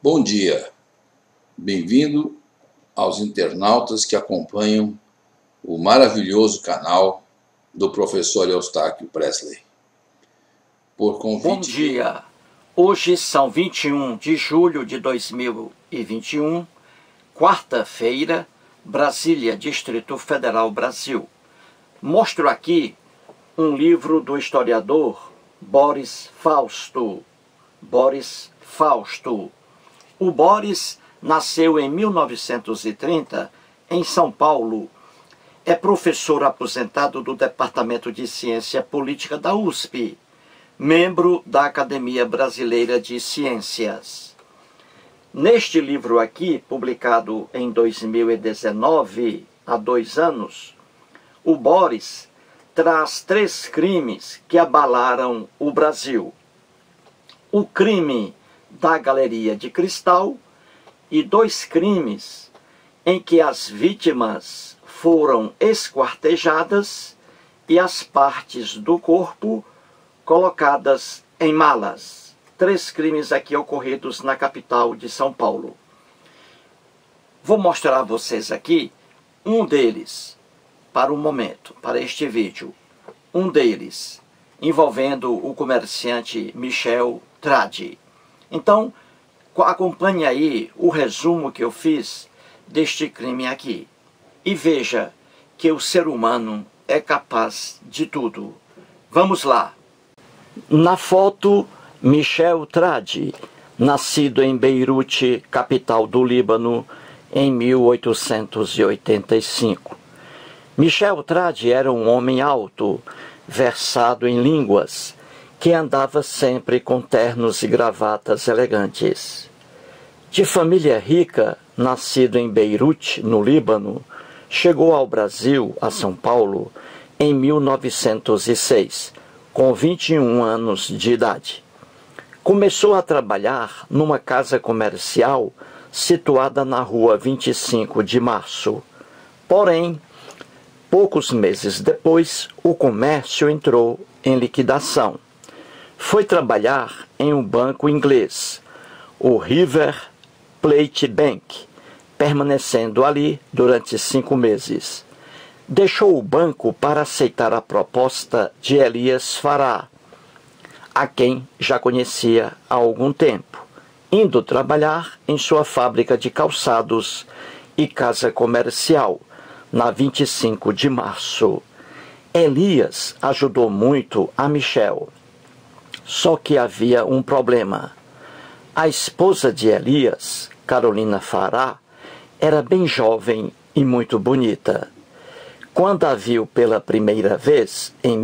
Bom dia, bem-vindo aos internautas que acompanham o maravilhoso canal do professor Eustáquio Presley. Por convite Bom dia, hoje são 21 de julho de 2021, quarta-feira, Brasília, Distrito Federal, Brasil. Mostro aqui um livro do historiador Boris Fausto. O Boris nasceu em 1930 em São Paulo. É professor aposentado do Departamento de Ciência Política da USP, membro da Academia Brasileira de Ciências. Neste livro aqui, publicado em 2019, há 2 anos, o Boris traz 3 crimes que abalaram o Brasil. O crime da Galeria de Cristal e 2 crimes em que as vítimas foram esquartejadas e as partes do corpo colocadas em malas. 3 crimes aqui ocorridos na capital de São Paulo. Vou mostrar a vocês aqui um deles, para o momento, para este vídeo. Um deles, envolvendo o comerciante Michel Tradi. Então, acompanhe aí o resumo que eu fiz deste crime aqui. E veja que o ser humano é capaz de tudo. Vamos lá. Na foto, Michel Tradi, nascido em Beirute, capital do Líbano, em 1885. Michel Tradi era um homem alto, versado em línguas, que andava sempre com ternos e gravatas elegantes. De família rica, nascido em Beirute, no Líbano, chegou ao Brasil, a São Paulo, em 1906, com 21 anos de idade. Começou a trabalhar numa casa comercial situada na rua 25 de Março. Porém, poucos meses depois, o comércio entrou em liquidação. Foi trabalhar em um banco inglês, o River Plate Bank, permanecendo ali durante 5 meses. Deixou o banco para aceitar a proposta de Elias Fará, a quem já conhecia há algum tempo, indo trabalhar em sua fábrica de calçados e casa comercial, na 25 de março. Elias ajudou muito a Michel. Só que havia um problema. A esposa de Elias, Carolina Fará, era bem jovem e muito bonita. Quando a viu pela primeira vez, em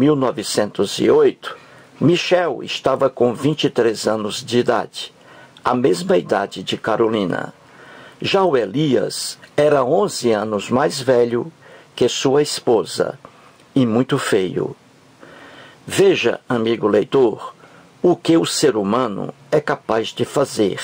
1908, Michel estava com 23 anos de idade, a mesma idade de Carolina. Já o Elias era 11 anos mais velho que sua esposa e muito feio. Veja, amigo leitor, o que o ser humano é capaz de fazer.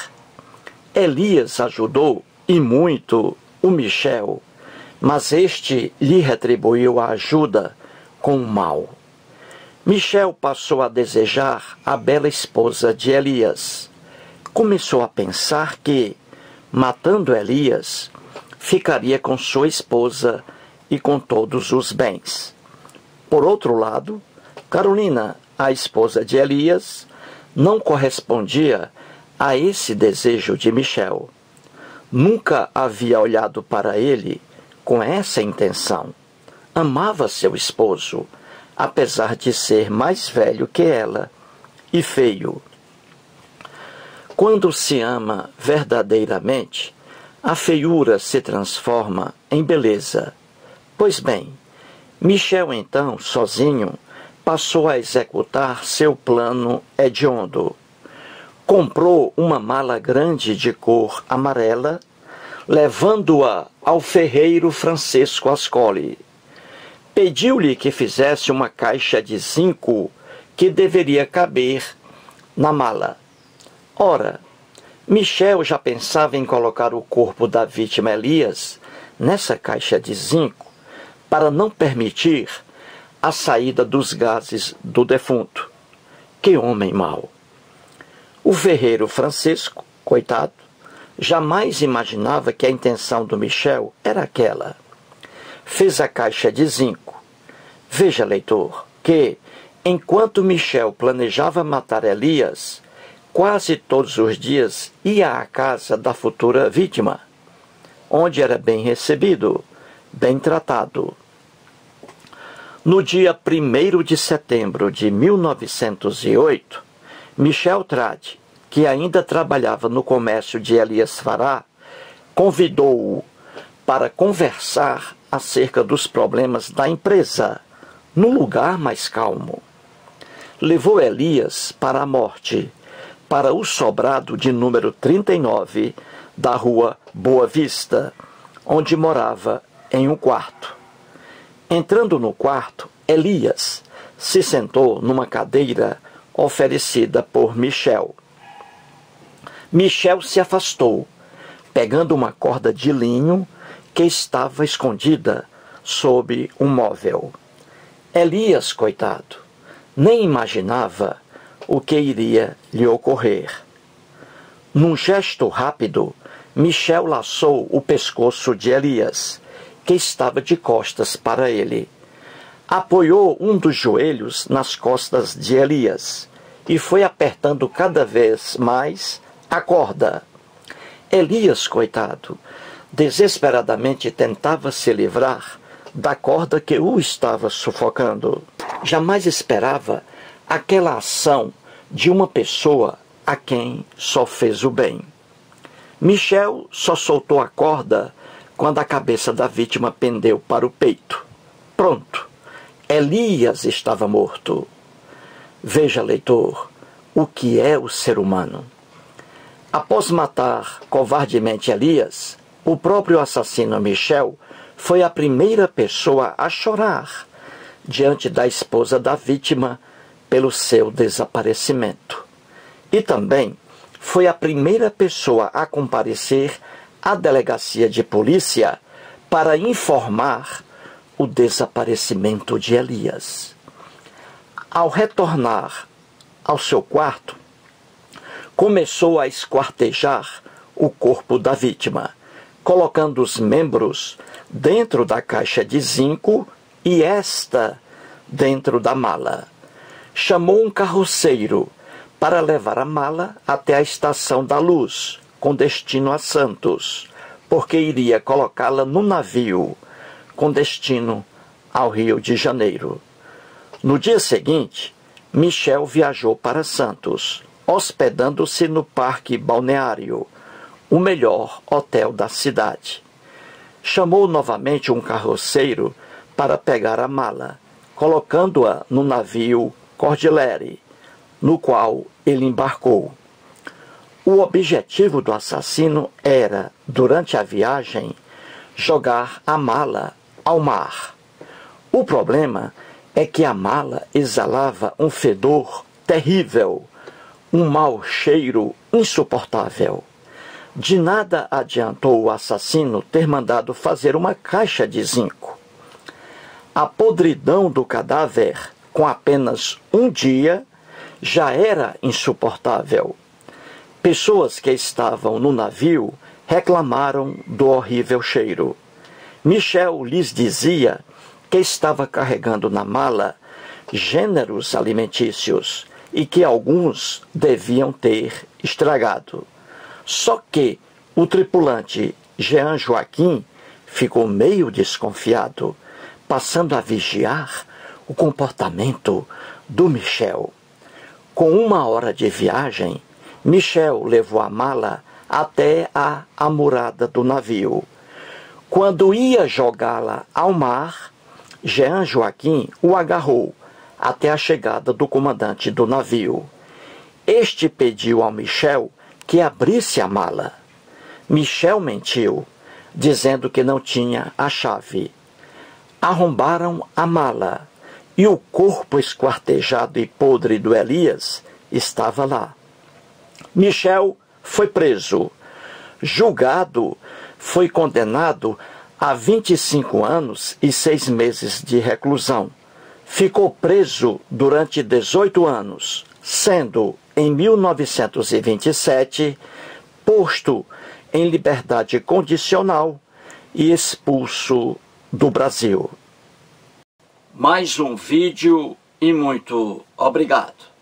Elias ajudou, e muito, o Michel, mas este lhe retribuiu a ajuda com o mal. Michel passou a desejar a bela esposa de Elias. Começou a pensar que, matando Elias, ficaria com sua esposa e com todos os bens. Por outro lado, Carolina, a esposa de Elias, não correspondia a esse desejo de Michel. Nunca havia olhado para ele com essa intenção. Amava seu esposo, apesar de ser mais velho que ela e feio. Quando se ama verdadeiramente, a feiura se transforma em beleza. Pois bem, Michel então, sozinho, passou a executar seu plano hediondo. Comprou uma mala grande de cor amarela, levando-a ao ferreiro Francisco Ascoli. Pediu-lhe que fizesse uma caixa de zinco que deveria caber na mala. Ora, Michel já pensava em colocar o corpo da vítima Elias nessa caixa de zinco para não permitir a saída dos gases do defunto. Que homem mau! O ferreiro Francisco, coitado, Jamais imaginava que a intenção do Michel era aquela. Fez a caixa de zinco. Veja, leitor, que, enquanto Michel planejava matar Elias, quase todos os dias ia à casa da futura vítima, onde era bem recebido, bem tratado. No dia 1º de setembro de 1908, Michel Trade, que ainda trabalhava no comércio de Elias Fará, convidou-o para conversar acerca dos problemas da empresa, num lugar mais calmo. Levou Elias para a morte, para o sobrado de número 39 da rua Boa Vista, onde morava em um quarto. Entrando no quarto, Elias se sentou numa cadeira oferecida por Michel. Michel se afastou, pegando uma corda de linho que estava escondida sob um móvel. Elias, coitado, nem imaginava o que iria lhe ocorrer. Num gesto rápido, Michel laçou o pescoço de Elias, que estava de costas para ele. Apoiou um dos joelhos nas costas de Elias e foi apertando cada vez mais a corda. Elias, coitado, desesperadamente tentava se livrar da corda que o estava sufocando. Jamais esperava aquela ação de uma pessoa a quem só fez o bem. Michel só soltou a corda quando a cabeça da vítima pendeu para o peito. Pronto, Elias estava morto. Veja, leitor, o que é o ser humano. Após matar covardemente Elias, o próprio assassino Michel foi a primeira pessoa a chorar diante da esposa da vítima pelo seu desaparecimento. E também foi a primeira pessoa a comparecer à delegacia de polícia para informar o desaparecimento de Elias. Ao retornar ao seu quarto, começou a esquartejar o corpo da vítima, colocando os membros dentro da caixa de zinco e esta dentro da mala. Chamou um carroceiro para levar a mala até a Estação da Luz, com destino a Santos, porque iria colocá-la no navio, com destino ao Rio de Janeiro. No dia seguinte, Michel viajou para Santos, hospedando-se no Parque Balneário, o melhor hotel da cidade. Chamou novamente um carroceiro para pegar a mala, colocando-a no navio Cordillere, no qual ele embarcou. O objetivo do assassino era, durante a viagem, jogar a mala ao mar. O problema é que a mala exalava um fedor terrível, um mau cheiro insuportável. De nada adiantou o assassino ter mandado fazer uma caixa de zinco. A podridão do cadáver, com apenas um dia, já era insuportável. Pessoas que estavam no navio reclamaram do horrível cheiro. Michel lhes dizia que estava carregando na mala gêneros alimentícios e que alguns deviam ter estragado. Só que o tripulante Jean Joaquim ficou meio desconfiado, passando a vigiar o comportamento do Michel. Com 1 hora de viagem, Michel levou a mala até a amurada do navio. Quando ia jogá-la ao mar, Jean Joaquim o agarrou até a chegada do comandante do navio. Este pediu ao Michel que abrisse a mala. Michel mentiu, dizendo que não tinha a chave. Arrombaram a mala e o corpo esquartejado e podre do Elias estava lá. Michel foi preso. Julgado, foi condenado a 25 anos e 6 meses de reclusão. Ficou preso durante 18 anos, sendo, em 1927, posto em liberdade condicional e expulso do Brasil. Mais um vídeo e muito obrigado.